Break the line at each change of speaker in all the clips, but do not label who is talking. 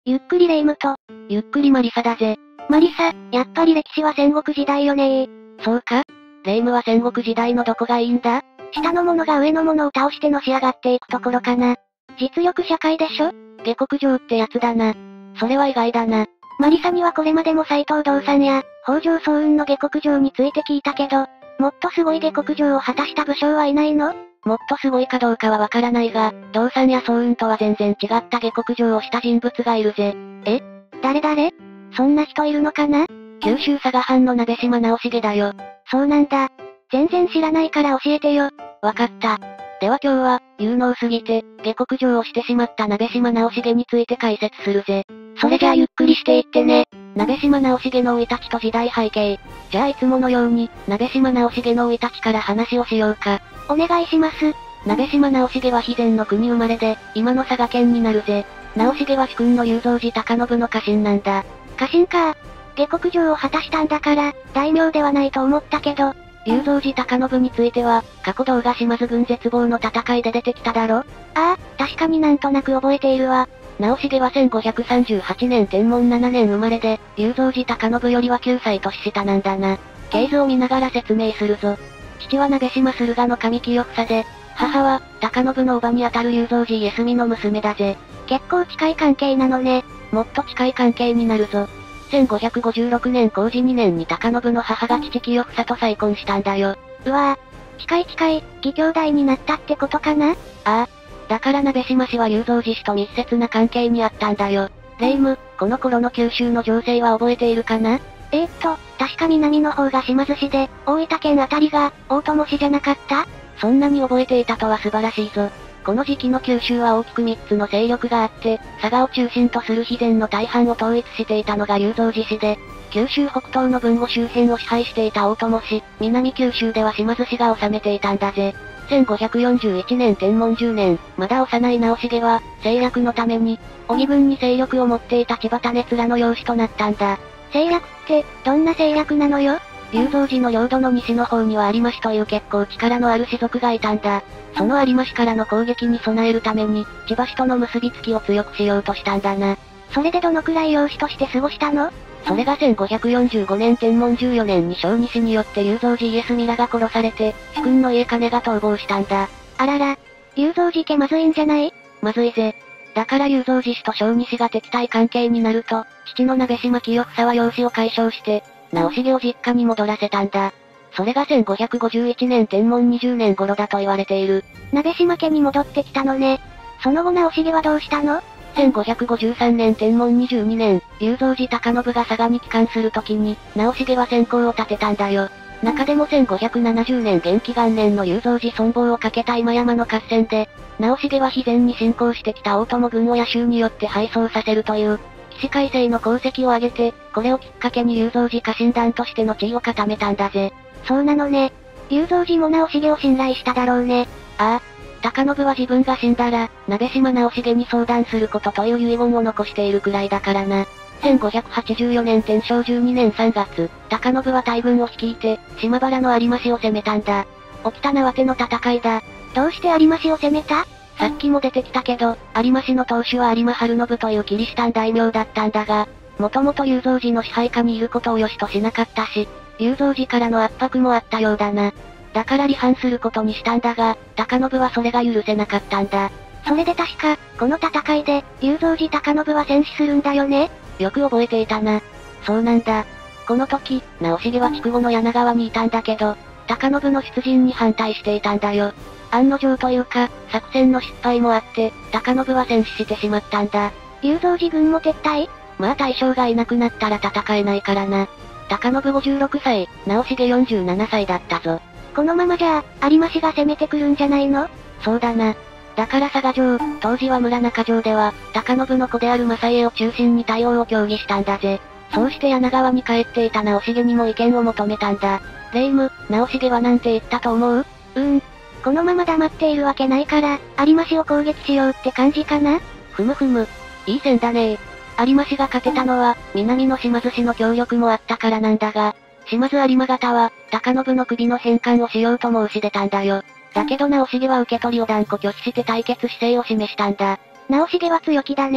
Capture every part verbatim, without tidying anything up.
ゆっくりレ夢ムと、
ゆっくりマリサだぜ。
マリサ、やっぱり歴史は戦国時代よねー。
そうか？レ夢ムは戦国時代のどこがいいんだ？
下の者が上の者を倒してのし上がっていくところかな。実力社会でしょ？
下克上ってやつだな。それは意外だな。
マリサにはこれまでも斎藤道三や、北条早雲の下克上について聞いたけど、もっとすごい下克上を果たした武将はいないの？
もっとすごいかどうかはわからないが、道三や早雲とは全然違った下克上をした人物がいるぜ。
え？誰誰？そんな人いるのかな？
九州佐賀藩の鍋島直重だよ。
そうなんだ。全然知らないから教えてよ。
わかった。では今日は、有能すぎて、下克上をしてしまった鍋島直重について解説するぜ。
それじゃあゆっくりしていってね。
鍋島直重の生い立ちと時代背景。じゃあいつものように、鍋島直重の生い立ちから話をしようか。
お願いします。
鍋島直重は肥前の国生まれで、今の佐賀県になるぜ。直重は主君の雄三寺高信の家臣なんだ。
家臣か。下克上を果たしたんだから、大名ではないと思ったけど、
雄三寺高信については、過去動画島津軍絶望の戦いで出てきただろ？あ
あ、確かになんとなく覚えているわ。
直重はせんごひゃくさんじゅうはちねん天文ななねん生まれで、雄三寺高信よりはきゅうさい年下なんだな。経図を見ながら説明するぞ。父は鍋島駿河の神清房で、母は、高信の叔母にあたる雄三寺家住の娘だぜ。
結構近い関係なのね。
もっと近い関係になるぞ。せんごひゃくごじゅうろくねんこうじにねんに高信の母が父清房と再婚したんだよ。
うわぁ。近い近い、義兄弟になったってことかな？あ
あ。だから鍋島氏は雄三寺氏と密接な関係にあったんだよ。レ夢ム、この頃の九州の情勢は覚えているかな？
えー、っと、確か南の方が島津氏で、大分県あたりが、大友氏じゃなかった？
そんなに覚えていたとは素晴らしいぞ。この時期の九州は大きくみっつの勢力があって、佐賀を中心とする肥前の大半を統一していたのが雄三寺氏で、九州北東の豊後周辺を支配していた大友氏、南九州では島津氏が治めていたんだぜ。せんごひゃくよんじゅういちねん天文じゅうねん、まだ幼い直重は、政略のために、荻軍に勢力を持っていた千葉種面の養子となったんだ。
政略って、どんな政略なのよ？
雄三寺の領土の西の方には有馬氏という結構力のある氏族がいたんだ。その有馬氏からの攻撃に備えるために、千葉氏との結びつきを強くしようとしたんだな。
それでどのくらい養子として過ごしたの？
それがせんごひゃくよんじゅうごねん天文じゅうよねんに小西によって雄三寺家住らが殺されて、主君の家兼が逃亡したんだ。
あらら、雄三寺家まずいんじゃない？
まずいぜ。だから雄三寺氏と小西が敵対関係になると、父の鍋島清房は養子を解消して、直重を実家に戻らせたんだ。それがせんごひゃくごじゅういちねん天文にじゅうねん頃だと言われている。
鍋島家に戻ってきたのね。その後直重はどうしたの？
せんごひゃくごじゅうさんねん天文にじゅうにねん、雄三寺高信が佐賀に帰還するときに、直重は先行を立てたんだよ。中でもせんごひゃくななじゅうねん元亀元年の雄三寺存亡をかけた今山の合戦で、直重は肥前に侵攻してきた大友軍を野衆によって敗走させるという、起死回生の功績を挙げて、これをきっかけに雄三寺家臣団としての地位を固めたんだぜ。
そうなのね。雄三寺も直重を信頼しただろうね。
ああ。高信は自分が死んだら、鍋島直重に相談することという遺言を残しているくらいだからな。せんごひゃくはちじゅうよねん天正じゅうにねんさんがつ、高信は大軍を率いて、島原の有馬市を攻めたんだ。起きた縄手の戦いだ。
どうして有馬市を攻めた？
さっきも出てきたけど、有馬市の当主は有馬晴信というキリシタン大名だったんだが、もともと雄三寺の支配下にいることを良しとしなかったし、雄三寺からの圧迫もあったようだな。だから離反することにしたんだが、高信はそれが許せなかったんだ。
それで確か、この戦いで、雄三寺高信は戦死するんだよね？
よく覚えていたな。そうなんだ。この時、直重は筑後の柳川にいたんだけど、高信の出陣に反対していたんだよ。案の定というか、作戦の失敗もあって、高信は戦死してしまったんだ。
雄三寺軍も撤退？
まあ大将がいなくなったら戦えないからな。高信ごじゅうろくさい、直重よんじゅうななさいだったぞ。
このままじゃあ、有馬氏が攻めてくるんじゃないの？
そうだな。だから佐賀城、当時は村中城では、高信の子である正家を中心に対応を協議したんだぜ。そうして柳川に帰っていた直重にも意見を求めたんだ。レ夢ム、直重はなんて言ったと思う？
うーん。このまま黙っているわけないから、有馬氏を攻撃しようって感じかな？
ふむふむ。いい線だねー。有馬氏が勝てたのは、南の島津氏の協力もあったからなんだが、島津有馬方は、高信の首の返還をしようと申し出たんだよ。だけど直重は受け取りを断固拒否して対決姿勢を示したんだ。
直重は強気だね。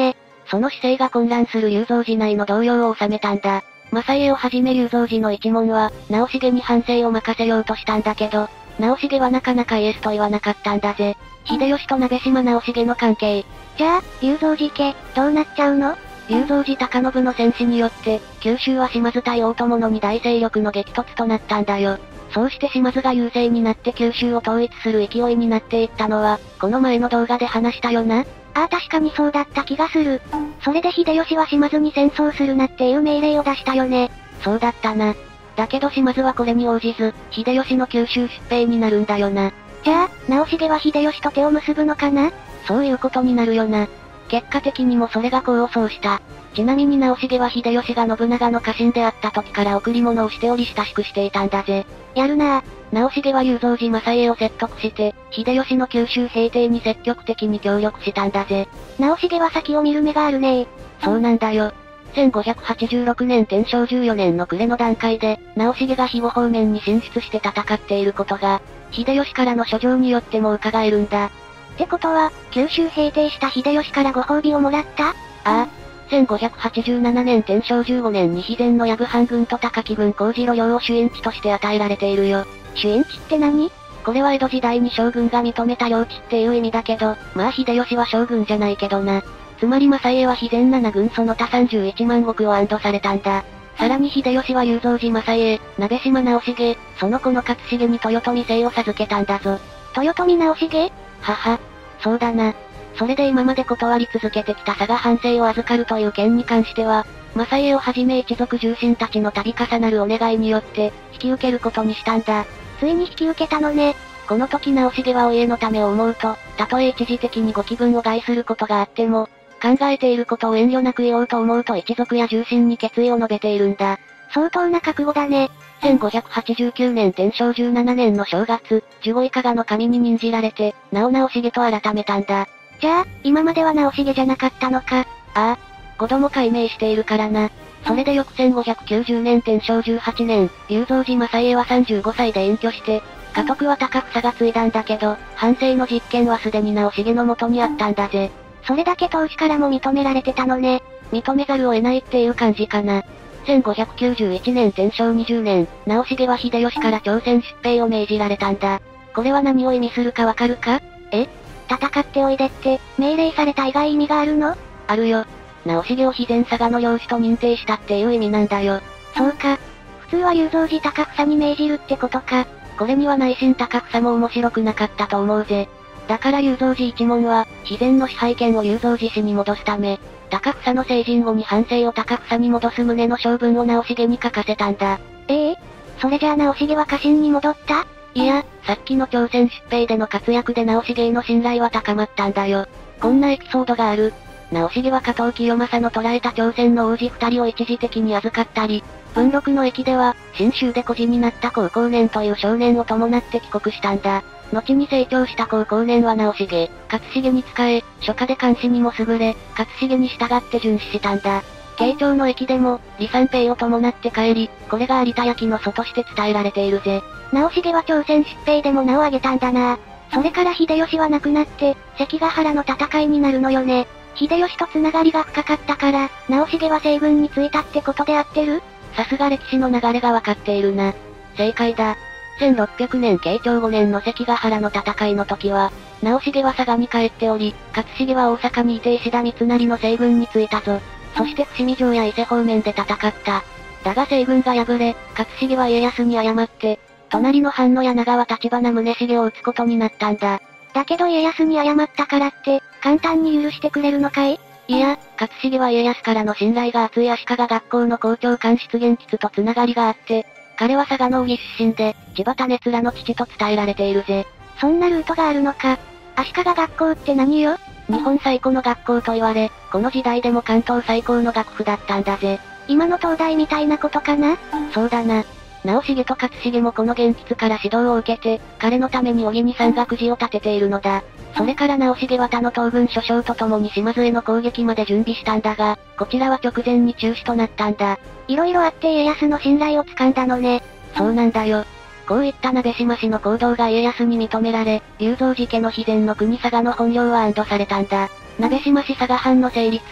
その姿勢が混乱する雄三寺内の動揺を収めたんだ。正家をはじめ雄三寺の一門は、直重に藩政を任せようとしたんだけど、直重はなかなかイエスと言わなかったんだぜ。秀吉と鍋島直重の関係。
じゃあ、雄三寺家、どうなっちゃうの？
雄三寺高信の戦死によって、九州は島津対大友の二大勢力の激突となったんだよ。そうして島津が優勢になって九州を統一する勢いになっていったのは、この前の動画で話したよな。
ああ確かにそうだった気がする。それで秀吉は島津に戦争するなっていう命令を出したよね。
そうだったな。だけど島津はこれに応じず、秀吉の九州出兵になるんだよな。
じゃあ、直重は秀吉と手を結ぶのかな？
そういうことになるよな。結果的にもそれが功を奏した。ちなみに直重は秀吉が信長の家臣であった時から贈り物をしており親しくしていたんだぜ。
やるなぁ。
直重は雄三寺正家を説得して、秀吉の九州平定に積極的に協力したんだぜ。
直重は先を見る目があるね。
そうなんだよ。せんごひゃくはちじゅうろくねん天正じゅうよねんの暮れの段階で、直重が肥後方面に進出して戦っていることが、秀吉からの書状によっても伺えるんだ。
ってことは、九州平定した秀吉からご褒美をもらった？あ
あ。せんごひゃくはちじゅうななねん天正じゅうごねんに肥前の矢部藩軍と高木軍高次郎領を主因地として与えられているよ。
主因地って何？
これは江戸時代に将軍が認めた領地っていう意味だけど、まあ秀吉は将軍じゃないけどな。つまり正家は肥前なな軍その他さんじゅういちまんごくを安堵されたんだ。さらに秀吉は雄三寺正家、鍋島直重、その子の勝重に豊臣姓を授けたんだぞ。
豊臣直重？
はは。そうだな。それで今まで断り続けてきた佐賀藩政を預かるという件に関しては、正家をはじめ一族重臣たちの度重なるお願いによって、引き受けることにしたんだ。
ついに引き受けたのね。
この時直重はお家のためを思うと、たとえ一時的にご気分を害することがあっても、考えていることを遠慮なく言おうと思うと一族や重臣に決意を述べているんだ。
相当な覚悟だね。
せんごひゃくはちじゅうきゅうねん天正じゅうななねんの正月、守護以下がの神に任じられて、名を直重と改めたんだ。
じゃあ、今までは直重じゃなかったのか。
ああ。子供改名しているからな。それで翌せんごひゃくきゅうじゅうねん天正じゅうはちねん、雄三寺正家はさんじゅうごさいで隠居して、家督は高房が継いだんだけど、藩政の実権はすでに直重の元にあったんだぜ。
それだけ当時からも認められてたのね。
認めざるを得ないっていう感じかな。せんごひゃくきゅうじゅういちねん天正にじゅうねん、直重は秀吉から朝鮮出兵を命じられたんだ。これは何を意味するかわかるか？
え？戦っておいでって、命令された以外意味があるの？
あるよ。直重を肥前佐賀の領主と認定したっていう意味なんだよ。
そうか。普通は雄三寺高房に命じるってことか。
これには内心高房も面白くなかったと思うぜ。だから雄三寺一門は、肥前の支配権を雄三寺氏に戻すため、高房の成人後に藩政を高房に戻す旨の性分を直重に書かせたんだ。
ええ？それじゃあ直重は家臣に戻った？
いや、さっきの朝鮮出兵での活躍で直重への信頼は高まったんだよ。こんなエピソードがある。直重は加藤清正の捕らえた朝鮮の王子二人を一時的に預かったり、文禄の駅では、信州で孤児になった高校年という少年を伴って帰国したんだ。後に成長した高校年は直重、勝重に仕え、書家で監視にも優れ、勝重に従って殉死したんだ。慶長の駅でも、離散兵を伴って帰り、これが有田焼の祖として伝えられているぜ。
直重は朝鮮出兵でも名を挙げたんだな。それから秀吉は亡くなって、関ヶ原の戦いになるのよね。秀吉と繋がりが深かったから、直重は西軍についたってことで合ってる？
さすが歴史の流れがわかっているな。正解だ。せんろっぴゃくねん慶長ごねんの関ヶ原の戦いの時は、直重は佐賀に帰っており、勝重は大阪にいて石田三成の西軍についたぞ。そして伏見城や伊勢方面で戦った。だが西軍が敗れ、勝重は家康に謝って、隣の藩の柳川立花宗重を討つことになったんだ。
だけど家康に謝ったからって、簡単に許してくれるのかい？
いや、勝重は家康からの信頼が厚い足利学校の校長官出現吉とつながりがあって、彼は佐賀の小木出身で、千葉種面の父と伝えられているぜ。
そんなルートがあるのか。足利学校って何よ？
日本最古の学校と言われ、この時代でも関東最高の学府だったんだぜ。
今の東大みたいなことかな？
そうだな。直重と勝重もこの元吉から指導を受けて、彼のために小木に山岳寺を建てているのだ。それから直重は他の東軍諸将と共に島津への攻撃まで準備したんだが、こちらは直前に中止となったんだ。
いろいろあって家康の信頼を掴んだのね。
そうなんだよ。こういった鍋島氏の行動が家康に認められ、雄三寺家の肥前の国佐賀の本領は安堵されたんだ。鍋島氏佐賀藩の成立。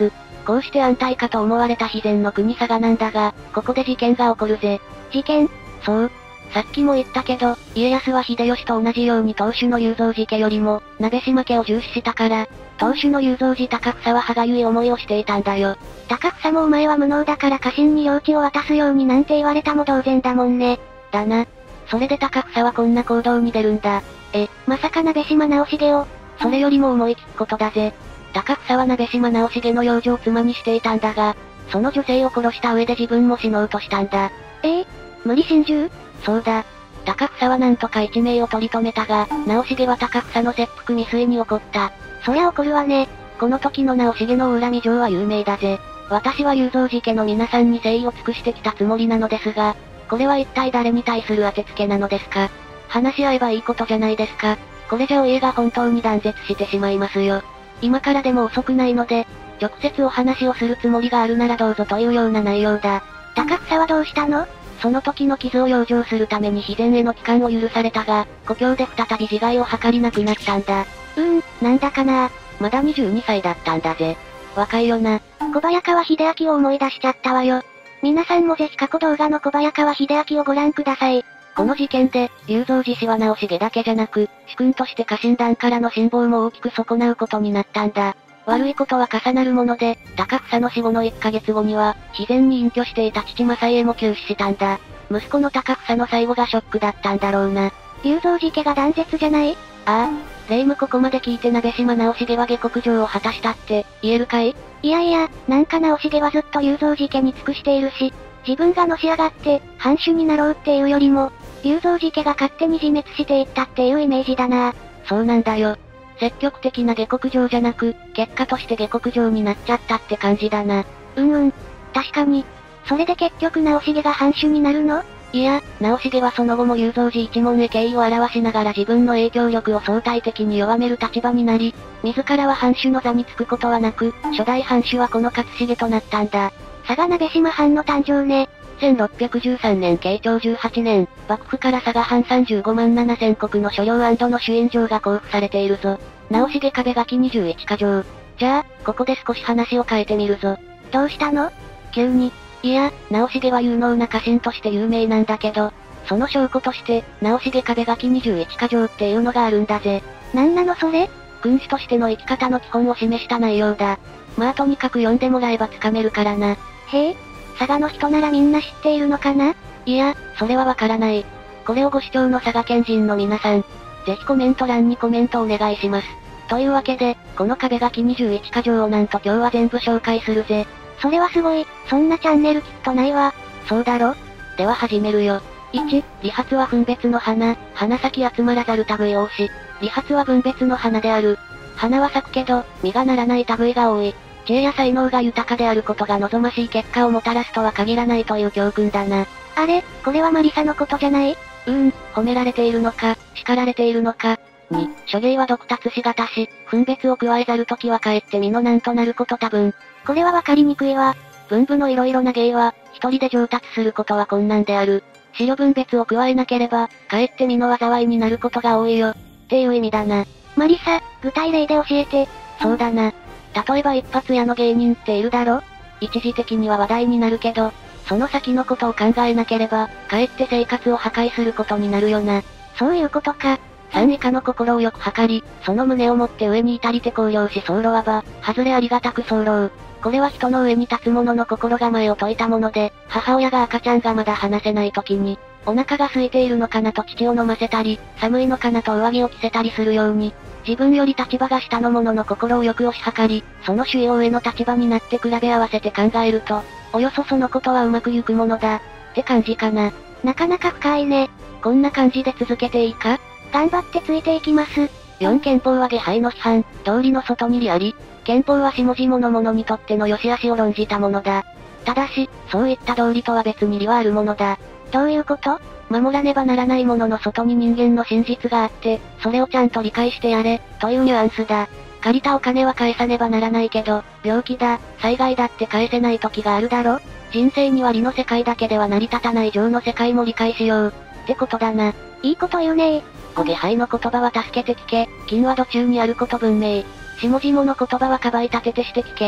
こうして安泰かと思われた肥前の国佐賀なんだが、ここで事件が起こるぜ。
事件？
そう。さっきも言ったけど、家康は秀吉と同じように当主の雄三寺家よりも、鍋島家を重視したから、当主の雄三寺高房は歯がゆい思いをしていたんだよ。
高房もお前は無能だから家臣に領地を渡すようになんて言われたも同然だもんね。
だな。それで高房はこんな行動に出るんだ。
え、まさか鍋島直重を。
それよりも思いつくことだぜ。高房は鍋島直重の養女を妻にしていたんだが、その女性を殺した上で自分も死のうとしたんだ。
ええ、無理心中？
そうだ。高房はなんとか一命を取り留めたが、直重は高房の切腹未遂に怒った。
そりゃ怒るわね。
この時の直重の恨み状は有名だぜ。私は雄三寺家の皆さんに誠意を尽くしてきたつもりなのですが、これは一体誰に対する当てつけなのですか？話し合えばいいことじゃないですか。これじゃお家が本当に断絶してしまいますよ。今からでも遅くないので、直接お話をするつもりがあるならどうぞというような内容だ。
高房はどうしたの？
その時の傷を養生するために肥前への帰還を許されたが、故郷で再び自害を図りなくなったんだ。
うーん、なんだかな。
まだにじゅうにさいだったんだぜ。若いよな。
小早川秀明を思い出しちゃったわよ。皆さんもぜひ過去動画の小早川秀明をご覧ください。
この事件で、雄三寺氏は直重だけじゃなく、主君として家臣団からの辛抱も大きく損なうことになったんだ。悪いことは重なるもので、高房の死後のいっかげつごには、自然に隠居していた父正家も急死したんだ。息子の高房の最後がショックだったんだろうな。
雄三寺家が断絶じゃない？
ああ、霊夢ここまで聞いて鍋島直重は下克上を果たしたって、言えるかい？
いやいや、なんか直重はずっと雄三寺家に尽くしているし、自分がのし上がって、藩主になろうっていうよりも、雄三寺家が勝手に自滅していったっていうイメージだな。
そうなんだよ。積極的な下克上じゃなく、結果として下克上になっちゃったって感じだな。
うんうん。確かに。それで結局直重が藩主になるの？
いや、直重はその後も雄三寺一門へ敬意を表しながら自分の影響力を相対的に弱める立場になり、自らは藩主の座につくことはなく、初代藩主はこの勝重となったんだ。
佐賀鍋島藩の誕生ね。
せんろっぴゃくじゅうさんねん慶長じゅうはちねん、幕府から佐賀藩さんじゅうごまんななせん石の所領&の朱印状が交付されているぞ。直重壁書きにじゅういちか条。じゃあ、ここで少し話を変えてみるぞ。
どうしたの？
急に。いや、直重は有能な家臣として有名なんだけど、その証拠として、直重壁書きにじゅういちか条っていうのがあるんだぜ。
なんなのそれ？
君主としての生き方の基本を示した内容だ。まあとにかく読んでもらえばつかめるからな。
へえ、佐賀の人ならみんな知っているのかな？
いや、それはわからない。これをご視聴の佐賀県人の皆さん、ぜひコメント欄にコメントお願いします。というわけで、この壁書きにじゅういちか条をなんと今日は全部紹介するぜ。
それはすごい、そんなチャンネルきっとないわ。
そうだろ？では始めるよ。いち、理髪は分別の花、花咲集まらざる類多し。理髪は分別の花である。花は咲くけど、実がならない類が多い。知恵や才能が豊かであることが望ましい結果をもたらすとは限らないという教訓だな。
あれ、これはマリサのことじゃない？
うーん、褒められているのか、叱られているのか。に、諸芸は独達しがたし、分別を加えざるときはかえって身のなんとなること多分。
これはわかりにくいわ。
分部のいろいろな芸は、一人で上達することは困難である。資料分別を加えなければ、かえって身の災いになることが多いよ。っていう意味だな。
マリサ、具体例で教えて。
そうだな。例えば一発屋の芸人っているだろ？一時的には話題になるけど、その先のことを考えなければ、かえって生活を破壊することになるよな。
そういうことか。
三以下の心をよく測り、その胸をもって上に至りて高揚し候はば、外れありがたく候。これは人の上に立つ者の心構えを説いたもので、母親が赤ちゃんがまだ話せない時に、お腹が空いているのかなと乳を飲ませたり、寒いのかなと上着を着せたりするように、自分より立場が下の者の心をよく押し量り、その主要上の立場になって比べ合わせて考えると、およそそのことはうまくいくものだ、って感じかな。
なかなか深いね。
こんな感じで続けていいか？
頑張ってついていきます。
よん憲法は下敗の批判、道理の外に利あり、憲法は下々の者にとっての良し悪しを論じたものだ。ただし、そういった道理とは別に利はあるものだ。
どういうこと？
守らねばならないものの外に人間の真実があって、それをちゃんと理解してやれ、というニュアンスだ。借りたお金は返さねばならないけど、病気だ、災害だって返せない時があるだろ？人生には理の世界だけでは成り立たない情の世界も理解しよう。ってことだな。
いいこと言うねー。
ご下敗の言葉は助けて聞け、金は土中にあること文明。下々の言葉はかばい立ててして聞け。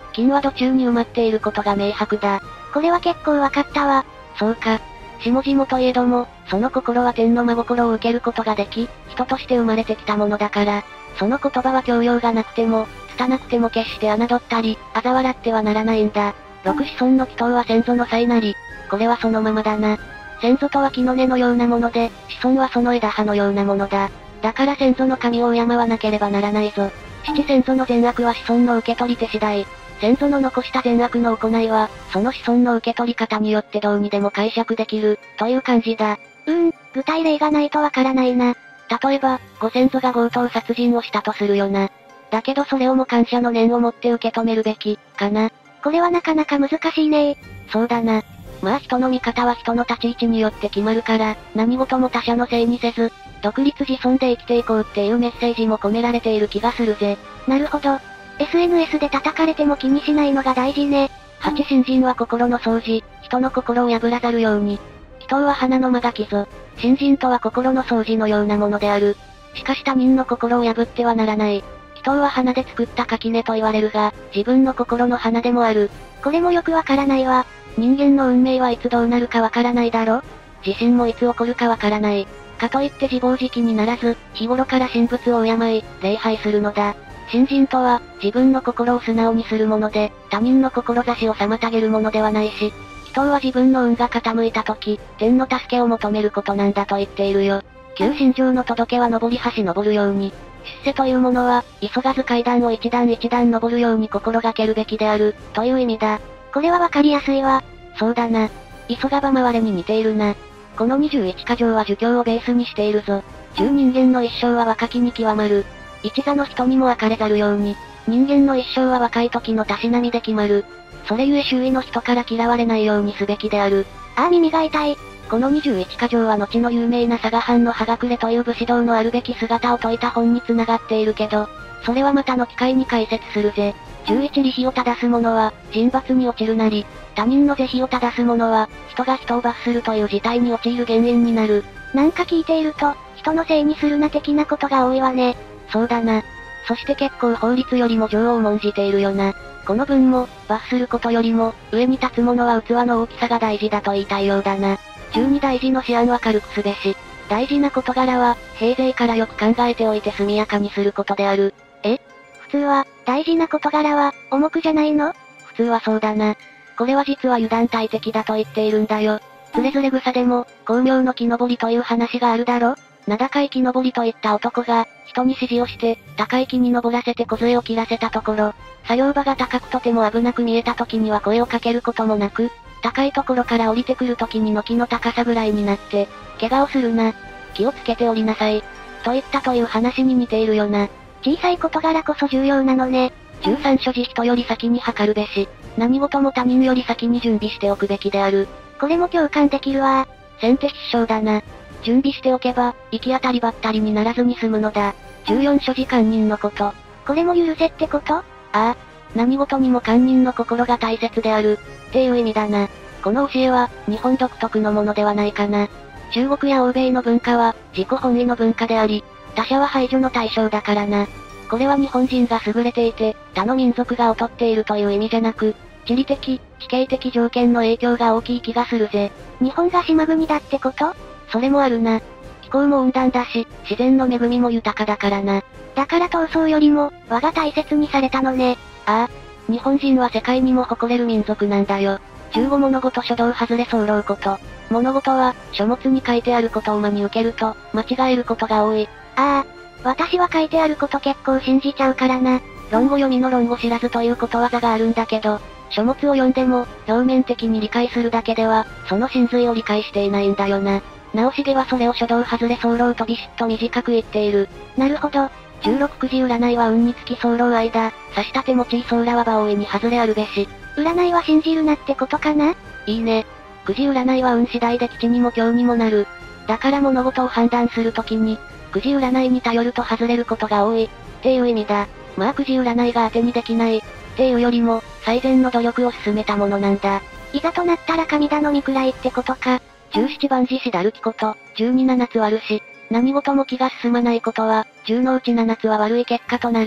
金は土中に埋まっていることが明白だ。
これは結構わかったわ。
そうか。下々といえども、その心は天の真心を受けることができ、人として生まれてきたものだから、その言葉は教養がなくても、拙くても決して侮ったり、嘲笑ってはならないんだ。六子孫の祈祷は先祖の才なり。これはそのままだな。先祖とは木の根のようなもので、子孫はその枝葉のようなものだ。だから先祖の神を敬わなければならないぞ。父先祖の善悪は子孫の受け取り手次第。先祖の残した善悪の行いは、その子孫の受け取り方によってどうにでも解釈できる、という感じだ。
うーん、具体例がないとわからないな。
例えば、ご先祖が強盗殺人をしたとするよな。だけどそれをも感謝の念を持って受け止めるべき、かな。
これはなかなか難しいね。
そうだな。まあ人の見方は人の立ち位置によって決まるから、何事も他者のせいにせず、独立自尊で生きていこうっていうメッセージも込められている気がするぜ。
なるほど。エスエヌエス で叩かれても気にしないのが大事ね。
八信心は心の掃除、人の心を破らざるように。祈祷は花の間がきぞ。信心とは心の掃除のようなものである。しかし他人の心を破ってはならない。祈祷は花で作った垣根と言われるが、自分の心の花でもある。
これもよくわからないわ。
人間の運命はいつどうなるかわからないだろ？地震もいつ起こるかわからない。かといって自暴自棄にならず、日頃から神仏を敬い、礼拝するのだ。信心とは、自分の心を素直にするもので、他人の志を妨げるものではないし、祈祷は自分の運が傾いた時、天の助けを求めることなんだと言っているよ。旧心情の届けは登り橋登るように、出世というものは、急がず階段を一段一段登るように心がけるべきである、という意味だ。
これはわかりやすいわ。
そうだな。急がば回れに似ているな。このにじゅういちか条は儒教をベースにしているぞ。中人間の一生は若きに極まる。一座の人にも分かれざるように、人間の一生は若い時のたしなみで決まる。それゆえ周囲の人から嫌われないようにすべきである。
ああ耳が痛い。
このにじゅういちか条は後の有名な佐賀藩の葉隠れという武士道のあるべき姿を説いた本に繋がっているけど、それはまたの機会に解説するぜ。じゅういち利非を正す者は、人罰に陥るなり、他人の是非を正す者は、人が人を罰するという事態に陥る原因になる。
なんか聞いていると、人のせいにするな的なことが多いわね。
そうだな。そして結構法律よりも情を重んじているよな。この文も、罰することよりも、上に立つ者は器の大きさが大事だと言いたいようだな。中に大事の思案は軽くすべし。大事な事柄は、平勢からよく考えておいて速やかにすることである。
え？普通は、大事な事柄は、重くじゃないの？
普通はそうだな。これは実は油断大敵だと言っているんだよ。つれづれ草でも、巧妙の木登りという話があるだろ？名高い木登りといった男が、人に指示をして、高い木に登らせて梢を切らせたところ、作業場が高くとても危なく見えた時には声をかけることもなく、高いところから降りてくる時に軒の高さぐらいになって、怪我をするな。気をつけて降りなさい。と言ったという話に似ているよな。
小さい事柄こそ重要なのね。
じゅうさん所持人より先に測るべし。何事も他人より先に準備しておくべきである。
これも共感できるわ。
先手必勝だな。準備しておけば、行き当たりばったりにならずに済むのだ。じゅうよん所持堪忍のこと。
これも許せってこと？
ああ。何事にも堪忍の心が大切である。っていう意味だな。この教えは、日本独特のものではないかな。中国や欧米の文化は、自己本位の文化であり、他者は排除の対象だからな。これは日本人が優れていて、他の民族が劣っているという意味じゃなく、地理的、地形的条件の影響が大きい気がするぜ。
日本が島国だってこと？
それもあるな。気候も温暖だし、自然の恵みも豊かだからな。
だから闘争よりも、和が大切にされたのね。
ああ。日本人は世界にも誇れる民族なんだよ。中語物事書道外れ候こと。物事は、書物に書いてあることを真に受けると、間違えることが多い。
ああ。私は書いてあること結構信じちゃうからな。
論語読みの論語知らずということわざがあるんだけど、書物を読んでも、表面的に理解するだけでは、その真髄を理解していないんだよな。直重はそれを書道外れ候とビシッと短く言っている。
なるほど。
じゅうろくくじ占いは運につき候間、差し立て持ちいそうらは場大いに外れあるべし。
占いは信じるなってことかな？
いいね。くじ占いは運次第で吉にも凶にもなる。だから物事を判断するときに、くじ占いに頼ると外れることが多い。っていう意味だ。まあくじ占いが当てにできない。っていうよりも、最善の努力を進めたものなんだ。
いざとなったら神頼みくらいってことか。
じゅうなな番地しだるきこと、じゅうにななつ悪し。何事も気が進まないことは、じゅうのうちななつは悪い結果となる。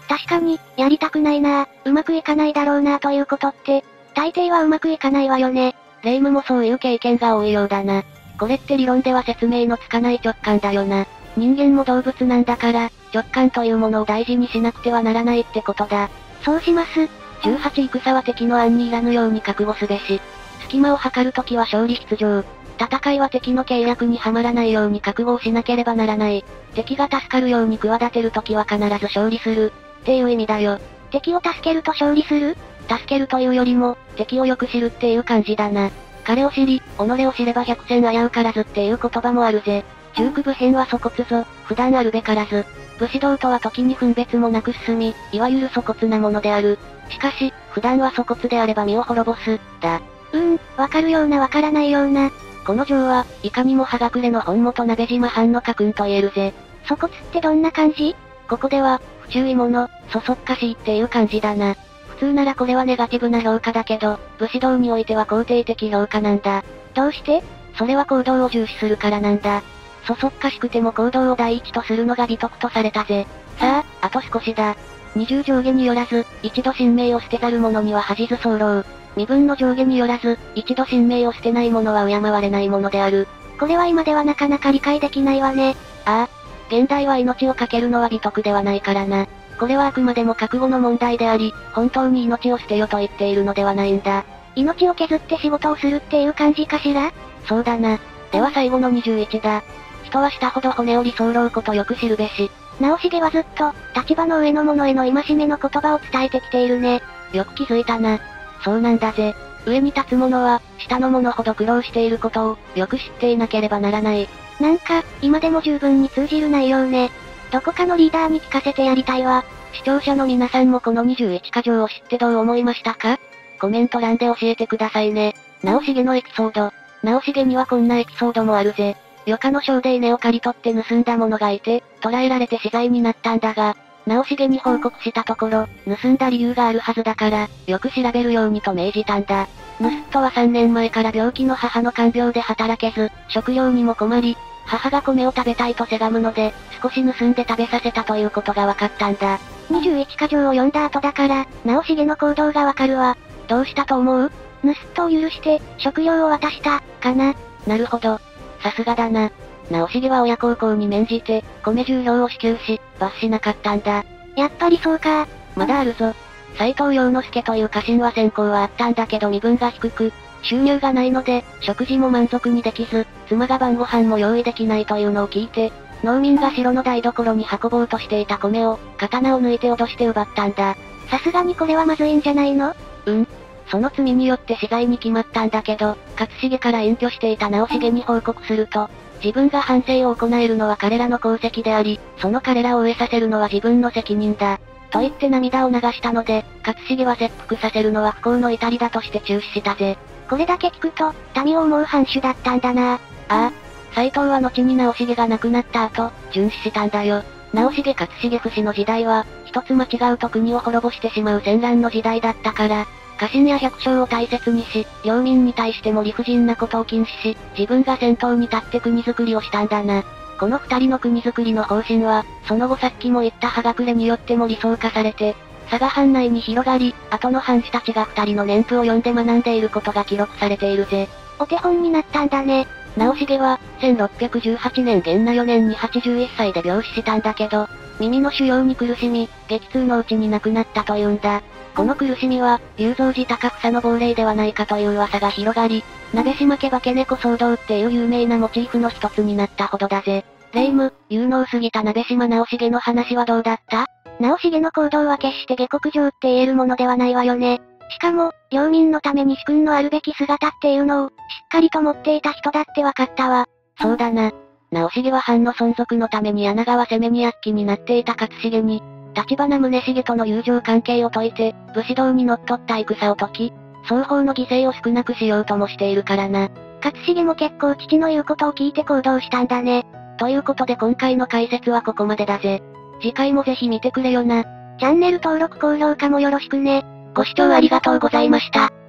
確かに、やりたくないなぁ、うまくいかないだろうなぁということって、大抵はうまくいかないわよね。
霊夢もそういう経験が多いようだな。これって理論では説明のつかない直感だよな。人間も動物なんだから、直感というものを大事にしなくてはならないってことだ。
そうします。
じゅうはち戦は敵の案にいらぬように覚悟すべし。隙間を測るときは勝利必定。戦いは敵の計略にはまらないように覚悟をしなければならない。敵が助かるように企てるときは必ず勝利する。っていう意味だよ。
敵を助けると勝利する？
助けるというよりも、敵をよく知るっていう感じだな。彼を知り、己を知れば百戦危うからずっていう言葉もあるぜ。重苦武変は粗骨ぞ、普段あるべからず。武士道とは時に分別もなく進み、いわゆる粗骨なものである。しかし、普段は粗骨であれば身を滅ぼす、だ。
うーん、わかるようなわからないような。
この城は、いかにも葉隠れの本元鍋島藩の家訓と言えるぜ。
粗骨ってどんな感じ？
ここでは、不注意者、そそっかしいっていう感じだな。普通ならこれはネガティブな評価だけど、武士道においては肯定的評価なんだ。
どうして？
それは行動を重視するからなんだ。そそっかしくても行動を第一とするのが美徳とされたぜ。さあ、あと少しだ。二重上下によらず、一度神明を捨てざる者には恥ず候。身分の上下によらず、一度神明を捨てない者は敬われないものである。
これは今ではなかなか理解できないわね。
ああ。現代は命を懸けるのは美徳ではないからな。これはあくまでも覚悟の問題であり、本当に命を捨てよと言っているのではないんだ。
命を削って仕事をするっていう感じかしら？
そうだな。では最後のにじゅういちだ。人はしたほど骨折り候ことよく知るべし。
直重はずっと、立場の上の者への戒めの言葉を伝えてきているね。
よく気づいたな。そうなんだぜ。上に立つ者は、下の者ほど苦労していることを、よく知っていなければならない。
なんか、今でも十分に通じる内容ね。どこかのリーダーに聞かせてやりたいわ。
視聴者の皆さんもこのにじゅういちか条を知ってどう思いましたか？コメント欄で教えてくださいね。直重のエピソード。直重にはこんなエピソードもあるぜ。余暇の章で稲を刈り取って盗んだ者がいて、捕らえられて死罪になったんだが、直重に報告したところ、盗んだ理由があるはずだから、よく調べるようにと命じたんだ。盗人はさんねんまえから病気の母の看病で働けず、食料にも困り、母が米を食べたいとせがむので、少し盗んで食べさせたということが分かったんだ。
にじゅういちか条を読んだ後だから、直重の行動がわかるわ。
どうしたと思う？
盗人を許して、食料を渡した、かな。
なるほど。さすがだな。直重は親孝行に免じて、米じゅうひょうを支給し、罰しなかったんだ。
やっぱりそうか。
まだあるぞ。斎藤洋之助という家臣は専攻はあったんだけど身分が低く、収入がないので、食事も満足にできず、妻が晩ご飯も用意できないというのを聞いて、農民が城の台所に運ぼうとしていた米を、刀を抜いて脅して奪ったんだ。
さすがにこれはまずいんじゃないの？
うん。その罪によって死罪に決まったんだけど、勝重から隠居していた直重に報告すると、自分が反省を行えるのは彼らの功績であり、その彼らを飢えさせるのは自分の責任だ。と言って涙を流したので、勝重は切腹させるのは不幸の至りだとして中止したぜ。
これだけ聞くと、民を思う藩主だったんだな。
ああ。斎藤は後に直重が亡くなった後、殉死したんだよ。直重勝重不死の時代は、一つ間違うと国を滅ぼしてしまう戦乱の時代だったから、家臣や百姓を大切にし、領民に対しても理不尽なことを禁止し、自分が先頭に立って国づくりをしたんだな。この二人の国づくりの方針は、その後さっきも言った葉隠れによっても理想化されて、佐賀藩内に広がり、後の藩主たちが二人の年譜を読んで学んでいることが記録されているぜ。
お手本になったんだね。
直重は、せんろっぴゃくじゅうはちねん元和よねんにはちじゅういっさいで病死したんだけど、耳の腫瘍に苦しみ、激痛のうちに亡くなったというんだ。この苦しみは、龍造寺高房の亡霊ではないかという噂が広がり、鍋島家化け猫騒動っていう有名なモチーフの一つになったほどだぜ。霊夢、有能すぎた鍋島直重の話はどうだった？
直重の行動は決して下克上って言えるものではないわよね。しかも、領民のために主君のあるべき姿っていうのを、しっかりと持っていた人だってわかったわ。
そうだな。直重は藩の存続のために柳川攻めに躍起になっていた勝重に、立花宗重との友情関係を説いて、武士道にのっとった戦を解き、双方の犠牲を少なくしようともしているからな。
勝重も結構父の言うことを聞いて行動したんだね。
ということで今回の解説はここまでだぜ。次回もぜひ見てくれよな。
チャンネル登録高評価もよろしくね。
ご視聴ありがとうございました。